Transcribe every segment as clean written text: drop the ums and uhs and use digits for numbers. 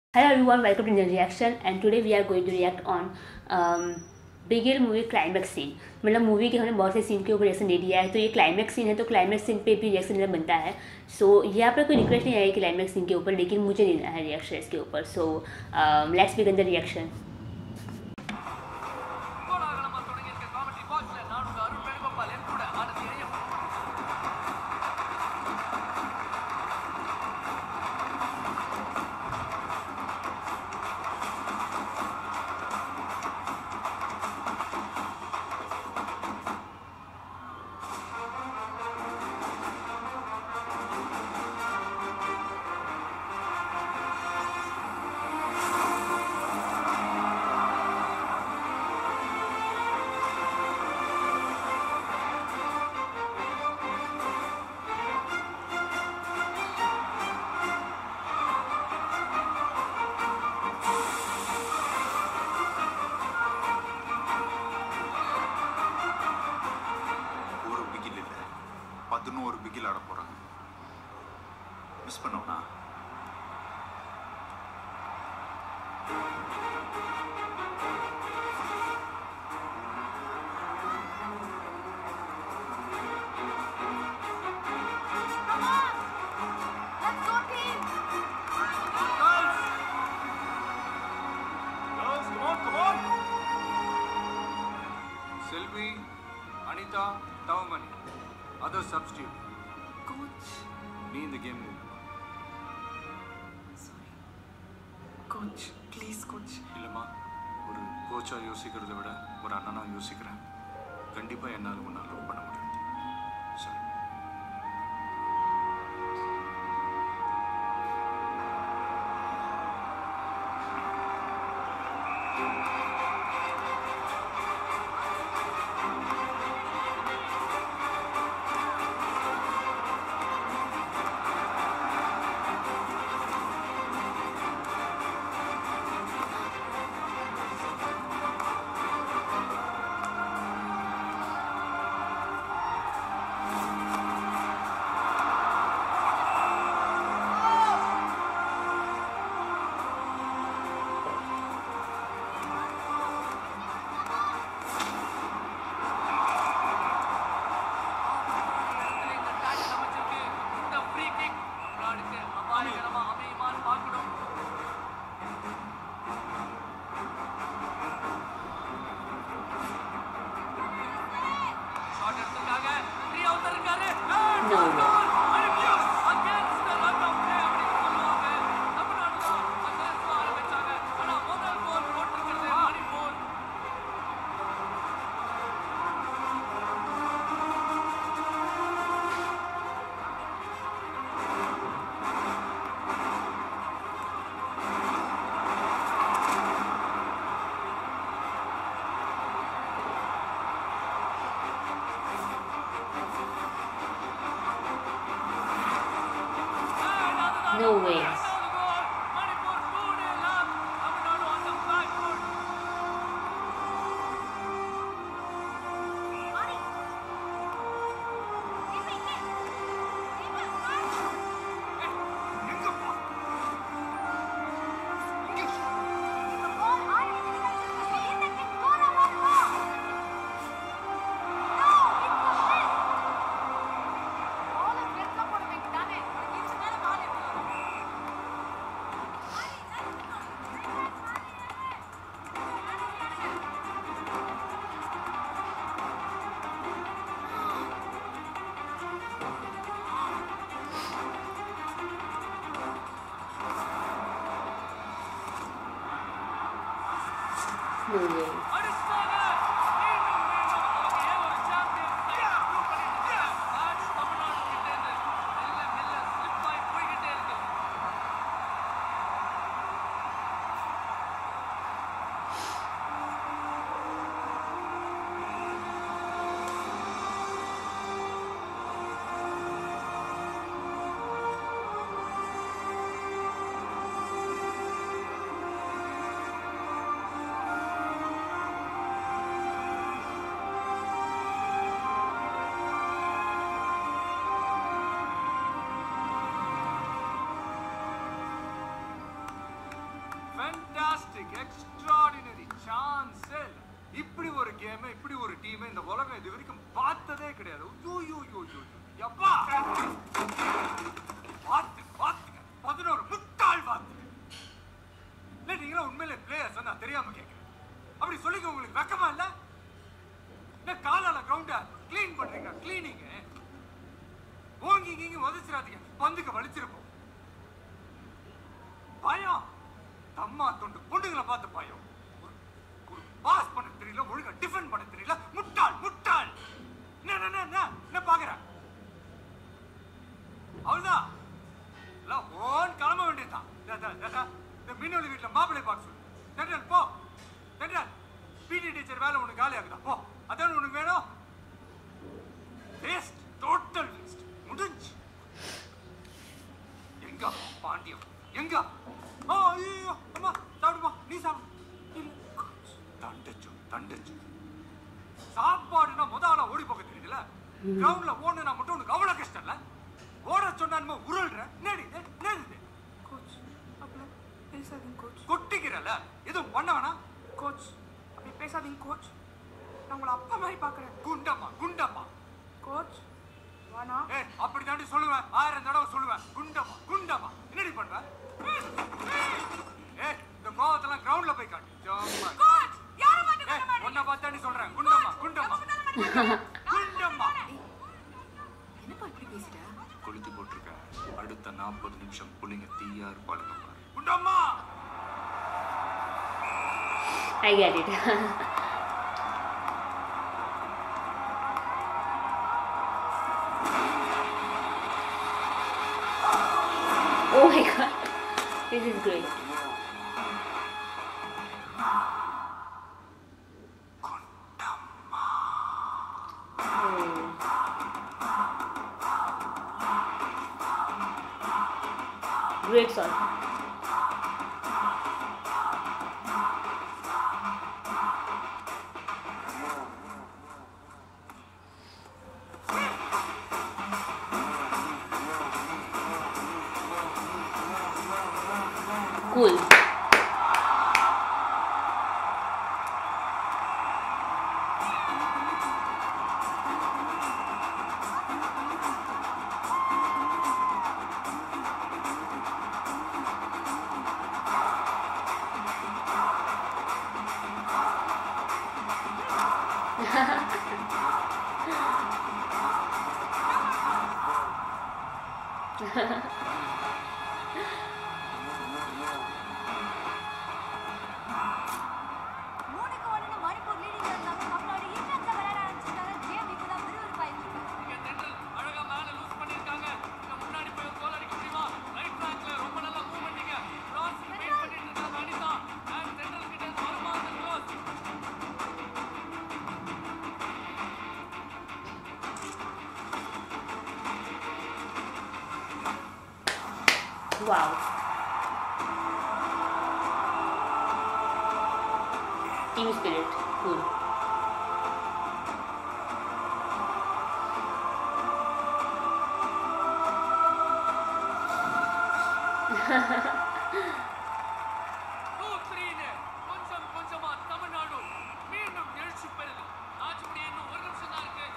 Hello everyone, welcome to Indian Reaction and today we are going to react on Bigil movie climax scene. मतलब movie के हमने बहुत से scene के ऊपर रिएक्शन दे दिया है, तो ये क्लाइमैक्स सीन है तो क्लाइमैक्स सीन पे भी रिएक्शन देना बनता है। सो यहाँ पर कोई रिक्वेस्ट नहीं आई क्लाइमैक्स सीन के ऊपर, लेकिन मुझे देना है रिएक्शन इसके ऊपर। So let's begin the reaction. ஒரு பிகில் ஆட போறாங்க. மிஸ் பண்ணோம்னா Selvi, Anita, Tavamani. Other substitute. Coach. Me in the game. Sorry. Coach, please coach. இல்லம்மா, ஒரு கோச்சா யோசிக்கிறதை விட ஒரு அண்ணனா யோசிக்கிறேன். கண்டிப்பா என்னால உன்னை லவ் பண்ண முடியாது. சரி. No way. No way. No way. Fantastic, extraordinary, சான்ஸே இல்லை. இப்படி ஒரு கேம், இப்படி ஒரு டீம் இந்த உலகம் இது வரைக்கும் பார்த்ததே கிடையாது. யப்பா பாத்துங்க 11 முட்டாள் வாத்துங்க. இல்லை நீங்களா உண்மையிலே பிளேயர்ஸ் நான் தெரியாம கேட்கிறேன். அப்படி சொல்லிக்க உங்களுக்கு வெக்கமா இல்ல? காலால கிரவுண்ட கிளீன் பண்றீங்க, கிளீனிங் ஓங்கி கீங்கி உதச்சிடாதீங்க, பந்துக்கு வலிச்சிருப்போம். பயம் தம்மா தொண்டு பொண்ணுங்களை பார்த்து பயம். ஒரு பாஸ் பண்ண தெரியல, ஒழுங்கா டிஃபெண்ட் பண்ண தெரியல, முட்டாள் முட்டாள். என்ன பாக்குற? அவ்வளவுதான், ஓன் கிளம்ப வேண்டியதுதான். இந்த மீனொலி வீட்டுல மாப்பிள்ளை பார்க்க சொல்லு. தென்றல் போ, தென்றல் பிடி டீச்சர் வேலை உனக்கு காலி ஆகுதா? போ, அதான் உனக்கு வேணும். வேஸ்ட், டோட்டல் வேஸ்ட், முடிஞ்சு. எங்க பாண்டியம் எங்க? ஐயோ அம்மா சாப்பிடுமா, நீ சாப்பிடு. தண்டச்சு சாப்பாடுனா முதல்ல ஓடி போக தெரியல. கிரவுண்ட்ல ஓடுனா மட்டும் உனக்கு அவ்வளவு கஷ்டம் இல்ல? ஓட சொன்னா உருள்ற நேடி நேடி. கோச் அப்பல பேசாதீங்க கோச். கொட்டிக்கிறல எதுவும் பண்ண வேணா கோச். அப்படி பேசாதீங்க கோச். நான் உங்களை அப்பா மாதிரி பார்க்குறேன். குண்டம்மா கோச் வானா. அப்படி தாண்டி சொல்லுவேன், 1000 தடவை சொல்லுவேன். குண்டம்மா என்னடி பண்ணுவ? இந்த கோவத்தெல்லாம் கிரவுண்ட்ல போய் காட்டு. கோச் யாரை பார்த்து பண்ண மாட்டீங்க? உன்னை பார்த்தாண்டி சொல்றேன். குண்டம்மா என்னப்பா இப்படி பேசுற? கொளுத்தி போட்டிருக்க. அடுத்த 40 நிமிஷம் புள்ளிங்க தீயா இருப்பாளுங்க பாரு. குண்டம்மா I get it. Oh my god, this is great. Great song. Cool. Wow. Team spirit. Cool. கொஞ்சமா தமிழ்நாடு மீண்டும் எழுச்சி பெறுது. ஆட்சி முடிய இன்னும் 1 நிமிஷம் தான் இருக்கு.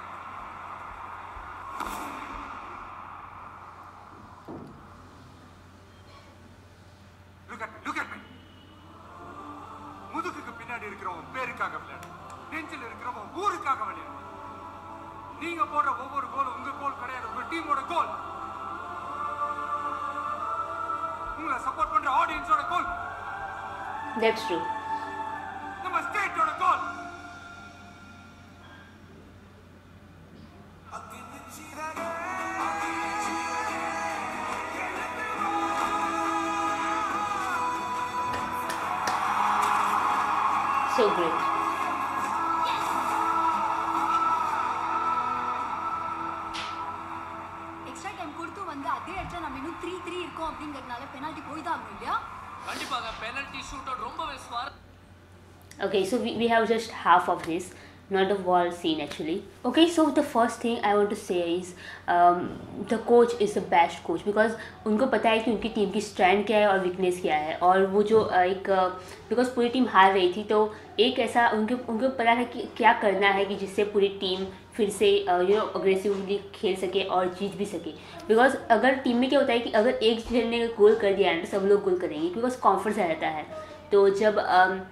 Look at me. முதுகுக்கு பின்னாடி இருக்கிறவன் பேருக்காக விளையாடு, நெஞ்சில் இருக்கிறவன் ஊருக்காக விளையாடு. நீங்க போடுற ஒவ்வொரு கோலும் உங்க கோல் கிடையாது, உங்க டீமோட கோல். உங்களை சப்போர்ட் பண்ற ஆடியன்ஸோட கோல். That's true. நம்ம ஸ்டேட்டோட goal. So great. Extra time கொடுத்து வந்து அதே இடத்துல நம்ம இன்னும் 3-3 இருக்கோம் அப்படிங்கிறதுனால பெனால்ட்டி போய் தான் ஆகணும் இல்லையா? கண்டிப்பாக பெனல்டி ஷூட் அவுட் ரொம்பவே Okay, so we have just half of this. not the wall scene actually. Okay, so the first thing I want to say is the coach is the best coach because उनको पता है कि उनकी team की strength क्या है और weakness क्या है, और वो जो एक बिकॉज पूरी टीम हार रही थी तो एक ऐसा उनको पता था कि क्या करना है कि जिससे पूरी टीम फिर से अग्रेसिवली खेल सके और जीत भी सके। बिकॉज अगर टीम में क्या होता है कि अगर एक जन ने गोल कर दिया है तो सब लोग गोल करेंगे बिकॉज कॉन्फिडेंस आ जाता है। तो जब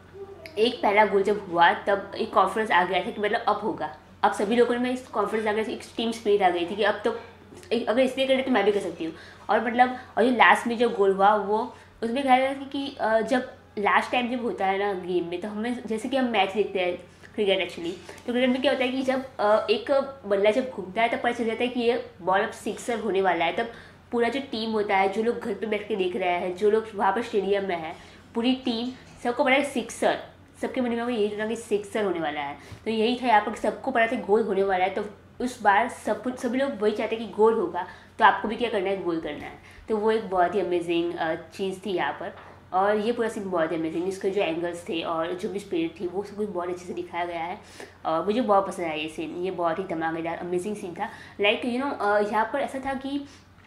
एक पहला गोल जब हुआ तब एक कॉन्फिडेंस आ गया था कि मतलब अब होगा, अब सभी लोगों में इस कॉन्फिडेंस आ गया था, एक टीम स्पिरिट आ गई थी कि अब तो अगर इसने करे तो मैं भी कर सकती हूँ। और मतलब और ये लास्ट में जो गोल हुआ वो उसमें कहा गया था कि जब लास्ट टाइम जब होता है ना गेम में, तो हमें जैसे कि हम मैच देखते हैं क्रिकेट एक्चुअली, तो क्रिकेट में क्या होता है कि जब एक बल्ला जब घूमता है तब पता चल जाता है कि ये बॉल अब सिक्सर होने वाला है। तब पूरा जो टीम होता है, जो लोग घर पे बैठ के देख रहे हैं, जो लोग वहाँ पर स्टेडियम में है, पूरी टीम सबको पता है सिक्सर, सबके मन में यही था कि सिक्सर होने वाला है। तो यही था यहाँ पर सबको पता था गोल होने वाला है। तो उस बार सभी लोग वही चाहते हैं कि गोल होगा, तो आपको भी क्या करना है, गोल करना है। तो वो एक बहुत ही अमेजिंग चीज़ थी यहाँ पर, और ये पूरा सीन बहुत ही अमेजिंग, इसके जो एंगल्स थे और जो भी स्पिरिट थी वो सब कुछ बहुत अच्छे से दिखाया गया है। और मुझे बहुत पसंद आया ये सीन, ये बहुत ही धमाकेदार अमेजिंग सीन था। लाइक यहाँ पर ऐसा था कि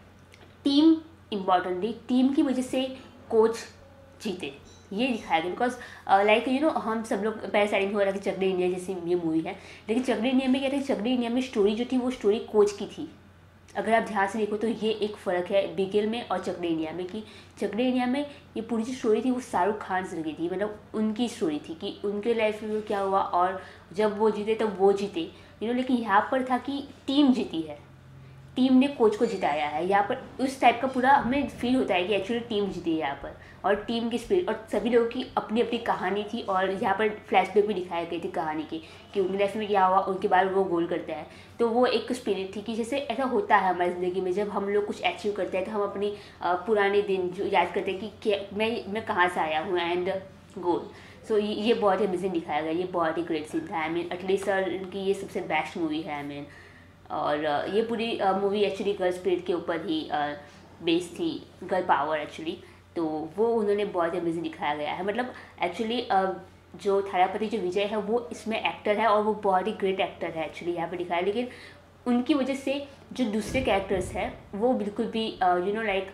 टीम इम्पॉर्टेंटली, टीम की वजह से कोच जीते, ये दिखाया गया। बिकॉज लाइक हम सब लोग पहले साइड में हो रहा कि चकड़े इंडिया जैसी ये मूवी है, लेकिन चकड़े इंडिया में क्या था, चकड़े इंडिया में स्टोरी जो थी वो स्टोरी कोच की थी। अगर आप ध्यान से देखो तो ये एक फ़र्क है बिगिल में और चकड़े इंडिया में, कि चकड़े इंडिया में ये पूरी जो स्टोरी थी वो शाहरुख खान से लगी थी, मतलब उनकी स्टोरी थी कि उनके लाइफ में क्या हुआ और जब वो जीते तब वो जीते लेकिन यहाँ पर था कि टीम जीती है, टीम ने कोच को जिताया है। यहाँ पर उस टाइप का पूरा हमें फील होता है कि एक्चुअली टीम जीती है यहाँ पर, और टीम की स्पिरिट और सभी लोगों की अपनी अपनी कहानी थी। और यहाँ पर फ्लैशबैक भी दिखाई गई थी कहानी की कि उनकी लाइफ में क्या हुआ, उनके बाद वो गोल करता है। तो वो एक स्पिरिट थी कि जैसे ऐसा होता है हमारी ज़िंदगी में, जब हम लोग कुछ अचीव करते हैं तो हम अपनी पुराने दिन जो याद करते हैं कि मैं कहाँ से आया हूँ एंड गोल। सो ये बहुत ही अमेजिंग दिखाया गया, ये बहुत ही ग्रेट सीन था। आई मीन अटली सर की ये सबसे बेस्ट मूवी है आई मीन। और ये पूरी मूवी एक्चुअली गर्ल स्पिरिट के ऊपर ही बेस्ड थी, गर्ल पावर एक्चुअली। तो वो उन्होंने बहुत अमेजिंग दिखाया गया है। मतलब एक्चुअली जो थारापति जो विजय है वो इसमें एक्टर है और वो बहुत ही ग्रेट एक्टर है एक्चुअली यहाँ पे दिखाया। लेकिन उनकी वजह से जो दूसरे कैरेक्टर्स हैं वो बिल्कुल भी लाइक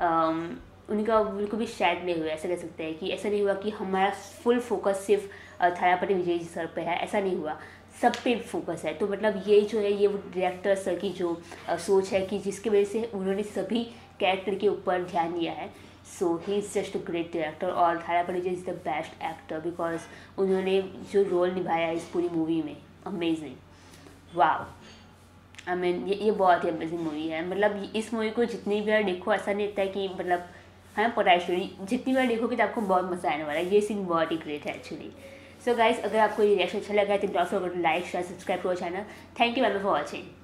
उनका बिल्कुल भी शायद नहीं हुआ, ऐसा कह सकते हैं कि ऐसा नहीं हुआ कि हमारा फुल फोकस सिर्फ थारापति विजय सर पे है, ऐसा नहीं हुआ, सब पे फोकस है। तो मतलब ये जो है ये वो डायरेक्टर सर की जो सोच है कि जिसकी वजह से उन्होंने सभी कैरेक्टर के ऊपर ध्यान दिया है। So he is just a great director, और Thalapathy Vijay is the best actor because उन्होंने जो रोल निभाया है इस पूरी मूवी में, अमेजिंग, वाव। आई मीन ये बहुत ही अमेजिंग मूवी है। मतलब इस मूवी को जितनी बार देखो ऐसा नहीं लगता है कि मतलब हाँ पता है स्टोरी, जितनी बार देखोगे तो आपको बहुत मज़ा आने वाला है। ये सीन बहुत ही ग्रेट है एक्चुअली। सो गाइस, अगर आपको ये रिएक्शन अच्छा लगा है तो don't forget to like share subscribe to our channel. Thank you very much for watching.